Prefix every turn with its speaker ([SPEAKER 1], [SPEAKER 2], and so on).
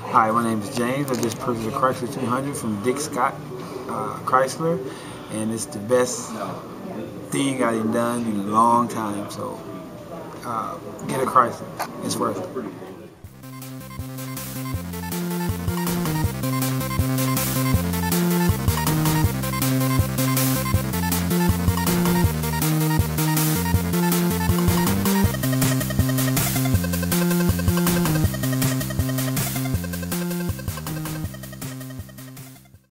[SPEAKER 1] Hi, my name is James. I just purchased a Chrysler 200 from Dick Scott Chrysler, and it's the best thing I've done in a long time. So get a Chrysler. It's worth it.